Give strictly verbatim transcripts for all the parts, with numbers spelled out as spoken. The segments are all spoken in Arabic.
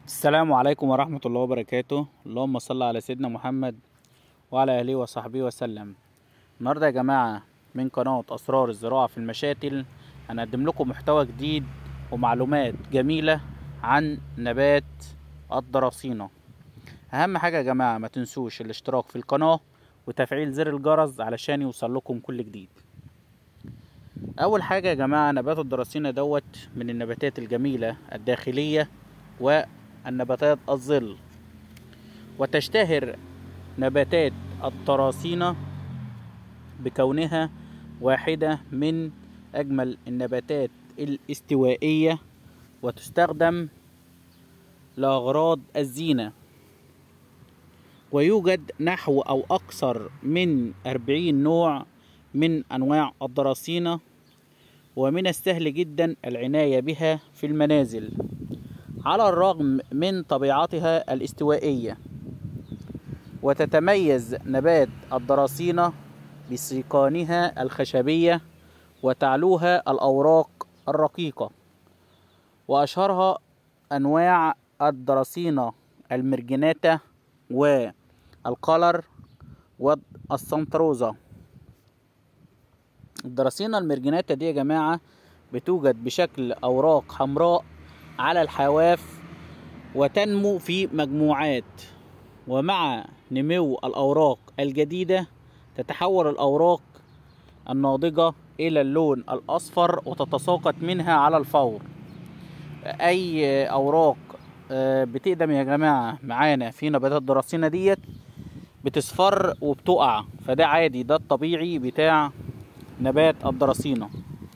السلام عليكم ورحمة الله وبركاته. اللهم صل على سيدنا محمد وعلى آله وصحبه وسلم. النهاردة يا جماعة من قناة أسرار الزراعة في المشاتل هنقدم لكم محتوى جديد ومعلومات جميلة عن نبات الدراسينا. أهم حاجة يا جماعة ما تنسوش الاشتراك في القناة وتفعيل زر الجرس علشان يوصل لكم كل جديد. أول حاجة يا جماعة نبات الدراسينا دوت من النباتات الجميلة الداخلية و النباتات الظل، وتشتهر نباتات الدراسينا بكونها واحدة من أجمل النباتات الاستوائية، وتستخدم لأغراض الزينة. ويوجد نحو أو أكثر من أربعين نوع من أنواع الدراسينا، ومن السهل جدا العناية بها في المنازل على الرغم من طبيعتها الاستوائية. وتتميز نبات الدراسينا بسيقانها الخشبية وتعلوها الأوراق الرقيقة، وأشهرها أنواع الدراسينا المرجناتا والقلر والسنتروزا. الدراسينا المرجناتا دي يا جماعة بتوجد بشكل أوراق حمراء على الحواف وتنمو في مجموعات، ومع نمو الأوراق الجديدة تتحول الأوراق الناضجة إلى اللون الأصفر وتتساقط منها على الفور. أي أوراق بتقدم يا جماعة معانا في نباتات الدراسينا ديت بتصفر وبتقع، فده عادي، ده الطبيعي بتاع نبات الدراسينا.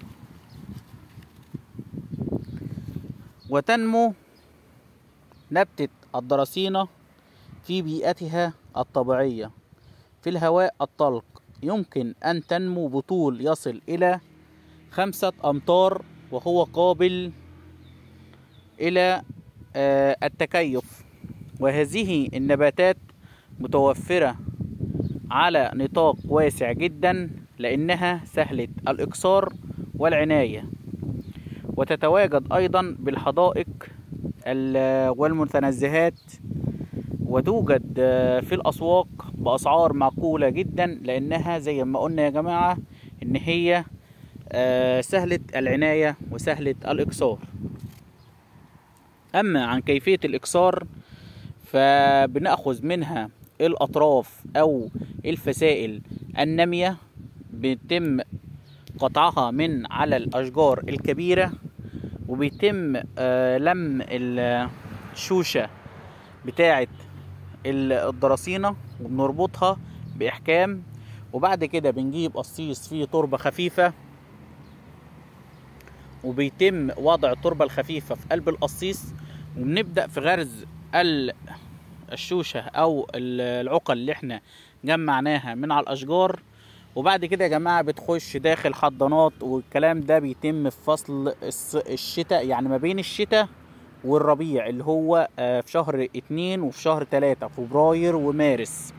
وتنمو نبتة الدراسينا في بيئتها الطبيعية في الهواء الطلق. يمكن أن تنمو بطول يصل إلى خمسة أمتار، وهو قابل إلى التكيف. وهذه النباتات متوفرة على نطاق واسع جدا لأنها سهلة الإكثار والعناية، وتتواجد أيضا بالحدائق والمتنزهات، وتوجد في الأسواق بأسعار معقولة جدا لأنها زي ما قلنا يا جماعة إن هي سهلة العناية وسهلة الإكثار. أما عن كيفية الإكثار فبنأخذ منها الأطراف أو الفسائل النامية، بيتم قطعها من على الأشجار الكبيرة، وبيتم لم الشوشة بتاعة الدراسينا وبنربطها بإحكام، وبعد كده بنجيب قصيص فيه تربة خفيفة، وبيتم وضع التربة الخفيفة في قلب القصيص، وبنبدأ في غرز الشوشة أو العقل اللي احنا جمعناها من على الأشجار. وبعد كده يا جماعة بتخش داخل حضانات، والكلام ده بيتم في فصل الشتاء، يعني ما بين الشتاء والربيع اللي هو في شهر اتنين وفي شهر تلاتة، فبراير ومارس.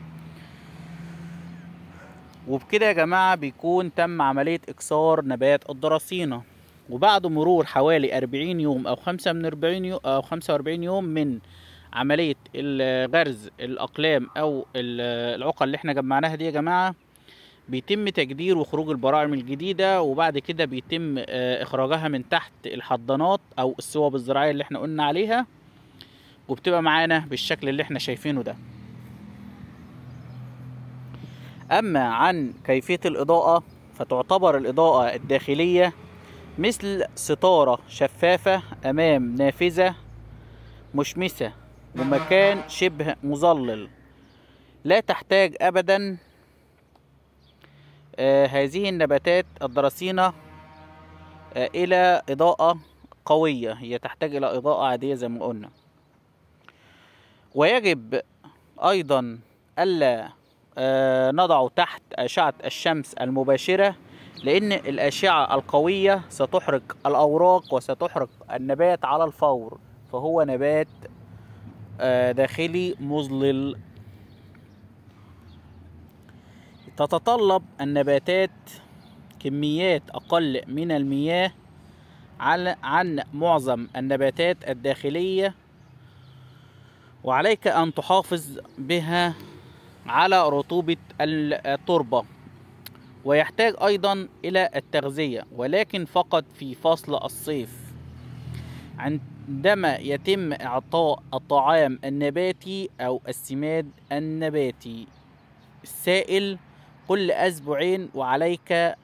وبكده يا جماعة بيكون تم عملية إكثار نبات الدراسينا. وبعد مرور حوالي أربعين يوم أو خمسة من أربعين يوم أو خمسة وأربعين يوم من عملية غرز الأقلام أو العقل اللي احنا جمعناها دي يا جماعة، بيتم تجدير وخروج البراعم الجديدة، وبعد كده بيتم إخراجها من تحت الحضانات أو الصوب الزراعية اللي احنا قلنا عليها، وبتبقى معانا بالشكل اللي احنا شايفينه ده. أما عن كيفية الإضاءة فتعتبر الإضاءة الداخلية مثل ستارة شفافة أمام نافذة مشمسة ومكان شبه مظلل، لا تحتاج أبدا آه هذه النباتات الدراسينا آه إلى إضاءة قوية، هي تحتاج إلى إضاءة عادية زي ما قلنا. ويجب أيضا ألا آه نضع تحت أشعة الشمس المباشرة، لأن الأشعة القوية ستحرق الأوراق وستحرق النبات على الفور، فهو نبات آه داخلي مظلل. تتطلب النباتات كميات أقل من المياه عن معظم النباتات الداخلية، وعليك أن تحافظ بها على رطوبة التربة، ويحتاج أيضا إلى التغذية، ولكن فقط في فصل الصيف عندما يتم إعطاء الطعام النباتي أو السماد النباتي السائل كل أسبوعين، وعليك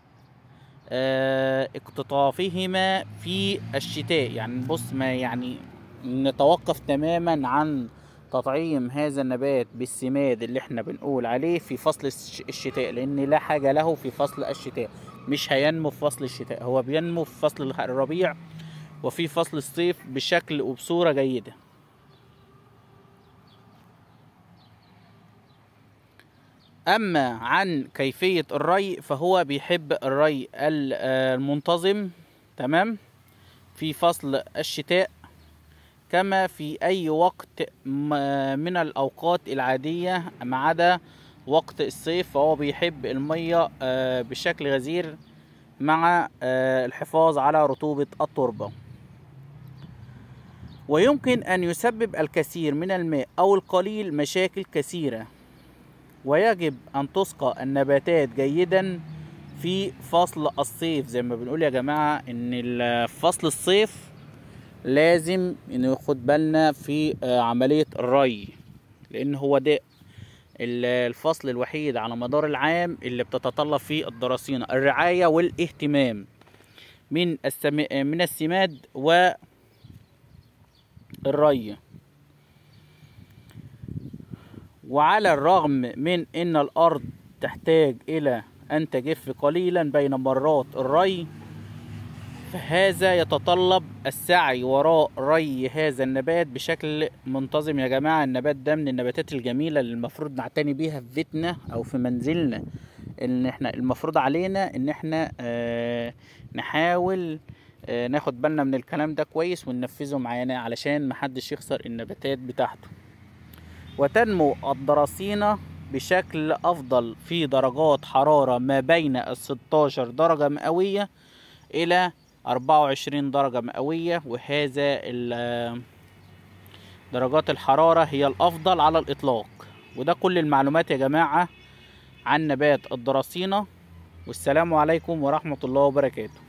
اقتطافهما في الشتاء. يعني بص، ما يعني نتوقف تماما عن تطعيم هذا النبات بالسماد اللي احنا بنقول عليه في فصل الشتاء، لان لا حاجة له في فصل الشتاء، مش هينمو في فصل الشتاء، هو بينمو في فصل الربيع وفي فصل الصيف بشكل وبصورة جيدة. اما عن كيفية الري فهو بيحب الري المنتظم تمام في فصل الشتاء كما في اي وقت من الاوقات العادية ما عدا وقت الصيف، فهو بيحب المية بشكل غزير مع الحفاظ على رطوبة التربة. ويمكن ان يسبب الكثير من الماء او القليل مشاكل كثيرة، ويجب أن تسقى النباتات جيدا في فصل الصيف. زي ما بنقول يا جماعة إن فصل الصيف لازم ناخد بالنا في عملية الري، لأن هو ده الفصل الوحيد على مدار العام اللي بتتطلب فيه الدراسينة الرعاية والاهتمام من من السماد والري. وعلى الرغم من ان الارض تحتاج الى ان تجف قليلا بين مرات الري، فهذا يتطلب السعي وراء ري هذا النبات بشكل منتظم. يا جماعة النبات ده من النباتات الجميلة اللي المفروض نعتني بيها في بيتنا او في منزلنا، ان احنا المفروض علينا ان احنا آه نحاول آه ناخد بالنا من الكلام ده كويس وننفذه معانا علشان محدش يخسر النباتات بتاعته. وتنمو الدراسينة بشكل أفضل في درجات حرارة ما بين الستاشر درجة مئوية إلى أربعة وعشرين درجة مئوية، وهذا درجات الحرارة هي الأفضل على الإطلاق. وده كل المعلومات يا جماعة عن نبات الدراسينة، والسلام عليكم ورحمة الله وبركاته.